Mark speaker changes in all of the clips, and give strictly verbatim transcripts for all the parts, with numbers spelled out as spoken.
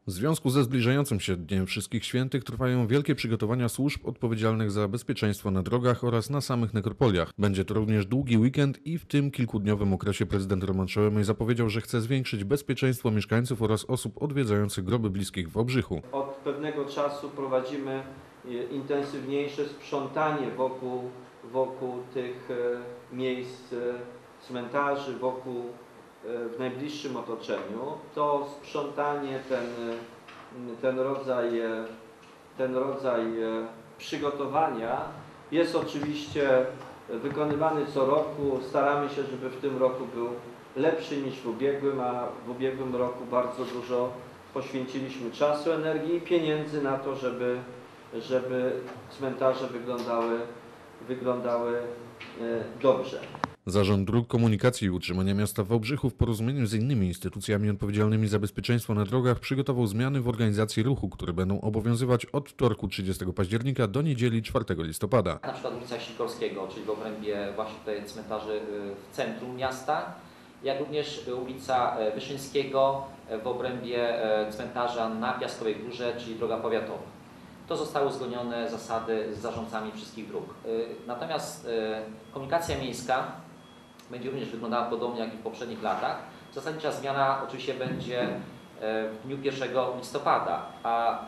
Speaker 1: W związku ze zbliżającym się Dniem Wszystkich Świętych trwają wielkie przygotowania służb odpowiedzialnych za bezpieczeństwo na drogach oraz na samych nekropoliach. Będzie to również długi weekend i w tym kilkudniowym okresie prezydent Roman Szołomej zapowiedział, że chce zwiększyć bezpieczeństwo mieszkańców oraz osób odwiedzających groby bliskich w Wałbrzychu.
Speaker 2: Od pewnego czasu prowadzimy intensywniejsze sprzątanie wokół, wokół tych miejsc cmentarzy, wokół w najbliższym otoczeniu. To sprzątanie, ten, ten, rodzaj, ten rodzaj przygotowania jest oczywiście wykonywany co roku. Staramy się, żeby w tym roku był lepszy niż w ubiegłym, a w ubiegłym roku bardzo dużo poświęciliśmy czasu, energii i pieniędzy na to, żeby, żeby cmentarze wyglądały, wyglądały dobrze.
Speaker 1: Zarząd Dróg Komunikacji i Utrzymania Miasta w Wałbrzychu w porozumieniu z innymi instytucjami odpowiedzialnymi za bezpieczeństwo na drogach przygotował zmiany w organizacji ruchu, które będą obowiązywać od wtorku trzydziestego października do niedzieli czwartego listopada.
Speaker 3: Na przykład ulica Sikorskiego, czyli w obrębie właśnie tutaj cmentarzy w centrum miasta, jak również ulica Wyszyńskiego w obrębie cmentarza na Piaskowej Górze, czyli droga powiatowa. To zostały uzgodnione zasady z zarządcami wszystkich dróg. Natomiast komunikacja miejska będzie również wyglądała podobnie jak i w poprzednich latach. Zasadnicza zmiana oczywiście będzie w dniu pierwszego listopada, a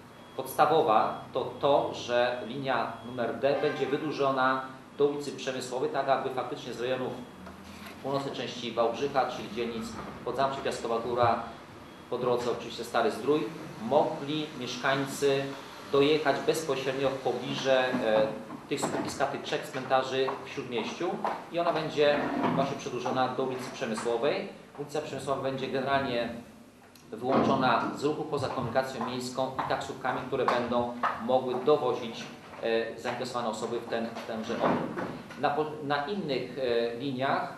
Speaker 3: podstawowa to to, że linia numer D będzie wydłużona do ulicy Przemysłowej, tak aby faktycznie z rejonów północnej części Wałbrzycha, czyli dzielnic Podzamcze, Piaskowa Góra, po drodze oczywiście Stary Zdrój, mogli mieszkańcy dojechać bezpośrednio w pobliże tych skupiska, tych trzech cmentarzy w Śródmieściu i ona będzie właśnie przedłużona do ulicy Przemysłowej. Ulica Przemysłowa będzie generalnie wyłączona z ruchu poza komunikacją miejską i taksówkami, które będą mogły dowozić e, zainteresowane osoby w, ten, w tenże obwód. Na, na innych e, liniach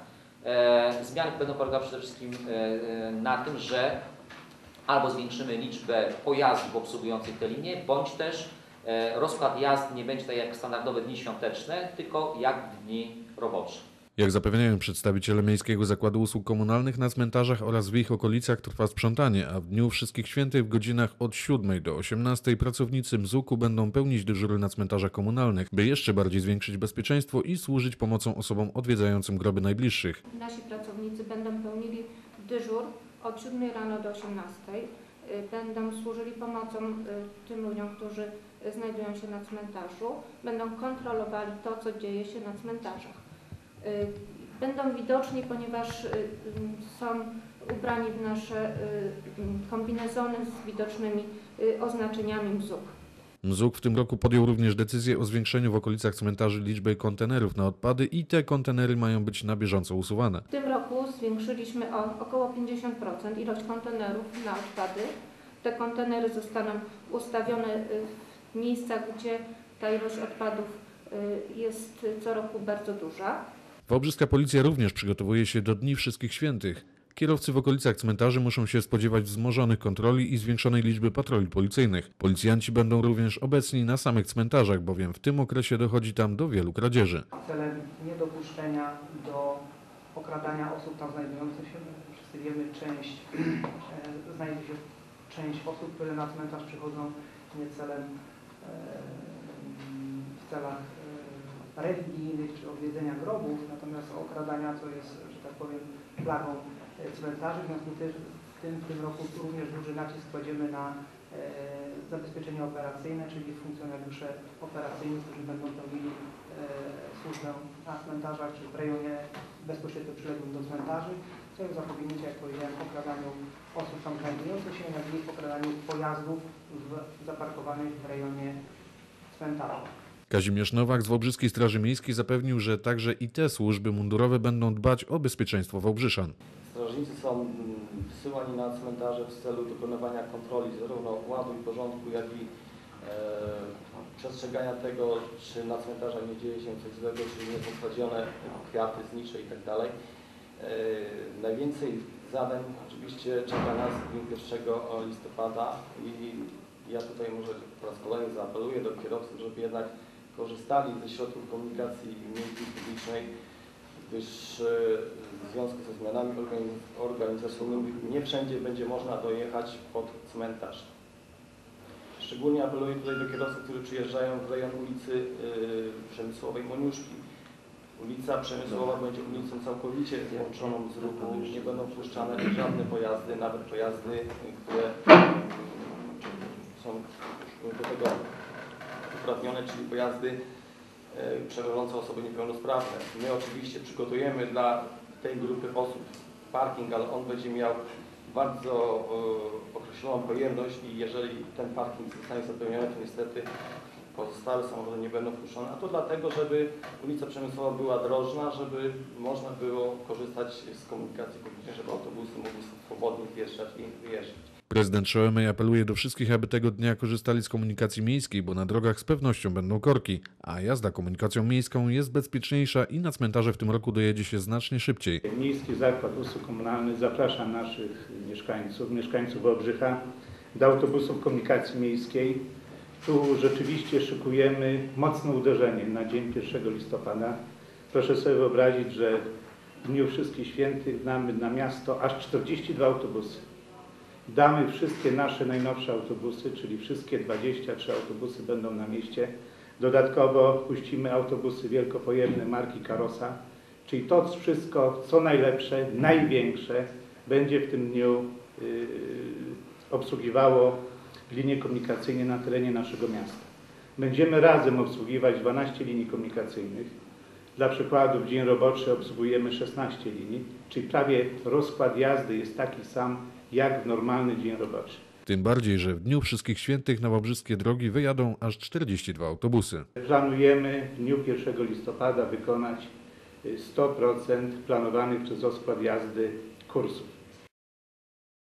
Speaker 3: e, zmiany będą polegały przede wszystkim e, na tym, że albo zwiększymy liczbę pojazdów obsługujących te linie, bądź też e, rozkład jazd nie będzie tak jak standardowe dni świąteczne, tylko jak w dni robocze.
Speaker 1: Jak zapewniają przedstawiciele Miejskiego Zakładu Usług Komunalnych, na cmentarzach oraz w ich okolicach trwa sprzątanie, a w Dniu Wszystkich Świętych w godzinach od siódmej do osiemnastej pracownicy M Z U K-u będą pełnić dyżury na cmentarzach komunalnych, by jeszcze bardziej zwiększyć bezpieczeństwo i służyć pomocą osobom odwiedzającym groby najbliższych.
Speaker 4: Nasi pracownicy będą pełnili dyżur od siódmej rano do osiemnastej. Będą służyli pomocą tym ludziom, którzy znajdują się na cmentarzu. Będą kontrolowali to, co dzieje się na cmentarzach. Będą widoczni, ponieważ są ubrani w nasze kombinezony z widocznymi oznaczeniami M Z U K.
Speaker 1: M Z U K w tym roku podjął również decyzję o zwiększeniu w okolicach cmentarzy liczby kontenerów na odpady i te kontenery mają być na bieżąco usuwane.
Speaker 4: W tym roku zwiększyliśmy o około pięćdziesiąt procent ilość kontenerów na odpady. Te kontenery zostaną ustawione w miejscach, gdzie ta ilość odpadów jest co roku bardzo duża.
Speaker 1: Wałbrzyska Policja również przygotowuje się do Dni Wszystkich Świętych. Kierowcy w okolicach cmentarzy muszą się spodziewać wzmożonych kontroli i zwiększonej liczby patroli policyjnych. Policjanci będą również obecni na samych cmentarzach, bowiem w tym okresie dochodzi tam do wielu kradzieży.
Speaker 5: Celem niedopuszczenia do okradania osób tam znajdujących się, wszyscy wiemy, część, e, znajduje się część osób, które na cmentarz przychodzą nie celem, e, w celach e, religijnych czy odwiedzenia grobów, natomiast okradania, co jest, że tak powiem, plagą cmentarzy. W związku z tym w tym roku również duży nacisk kładziemy na e, zabezpieczenie operacyjne, czyli funkcjonariusze operacyjni, którzy będą pełnili e, służbę na cmentarzach czy w rejonie bezpośrednio przyległym do cmentarzy, w celu zapobiegnięcia, jak powiedziałem, okradaniu osób tam znajdujących się, jak i okradaniu pojazdów w, zaparkowanych w rejonie cmentarza.
Speaker 1: Kazimierz Nowak z Wałbrzyskiej Straży Miejskiej zapewnił, że także i te służby mundurowe będą dbać o bezpieczeństwo wałbrzyszan.
Speaker 6: Strażnicy są wysyłani na cmentarze w celu dokonywania kontroli zarówno ładu i porządku, jak i e, przestrzegania tego, czy na cmentarzach nie dzieje się coś złego, czy nie są kradzione kwiaty, znicze itd. E, najwięcej zadań oczywiście czeka nas w dniu pierwszego listopada i ja tutaj może po raz kolejny zaapeluję do kierowców, żeby jednak korzystali ze środków komunikacji miejskiej publicznej, gdyż w związku ze zmianami organizacyjnymi nie wszędzie będzie można dojechać pod cmentarz. Szczególnie apeluję tutaj do kierowców, którzy przyjeżdżają w rejon ulicy yy, Przemysłowej Moniuszki. Ulica Przemysłowa będzie ulicą całkowicie wyłączoną z ruchu. Nie będą wpuszczane żadne pojazdy, nawet pojazdy, które są do tego uprawnione, czyli pojazdy yy, przewożące osoby niepełnosprawne. My oczywiście przygotujemy dla tej grupy osób parking, ale on będzie miał bardzo y, określoną pojemność i jeżeli ten parking zostanie zapełniony, to niestety pozostałe samochody nie będą wpuszczone, a to dlatego, żeby ulica Przemysłowa była drożna, żeby można było korzystać z komunikacji publicznej, żeby autobusy mogły swobodnie wjeżdżać i wyjeżdżać.
Speaker 1: Prezydent Szołomej apeluje do wszystkich, aby tego dnia korzystali z komunikacji miejskiej, bo na drogach z pewnością będą korki, a jazda komunikacją miejską jest bezpieczniejsza i na cmentarze w tym roku dojedzie się znacznie szybciej.
Speaker 7: Miejski Zakład Usług Komunalnych zaprasza naszych mieszkańców, mieszkańców Wałbrzycha do autobusów komunikacji miejskiej. Tu rzeczywiście szykujemy mocne uderzenie na dzień pierwszego listopada. Proszę sobie wyobrazić, że w Dniu Wszystkich Świętych damy na miasto aż czterdzieści dwa autobusy. Damy wszystkie nasze najnowsze autobusy, czyli wszystkie dwadzieścia trzy autobusy będą na mieście. Dodatkowo puścimy autobusy wielkopojemne marki Karosa, czyli to wszystko, co najlepsze, największe, będzie w tym dniu yy, obsługiwało linie komunikacyjne na terenie naszego miasta. Będziemy razem obsługiwać dwanaście linii komunikacyjnych. Dla przykładu w dzień roboczy obsługujemy szesnaście linii, czyli prawie rozkład jazdy jest taki sam jak w normalny dzień roboczy.
Speaker 1: Tym bardziej, że w Dniu Wszystkich Świętych na wałbrzyskie drogi wyjadą aż czterdzieści dwa autobusy.
Speaker 7: Planujemy w dniu pierwszego listopada wykonać sto procent planowanych przez rozkład jazdy kursów.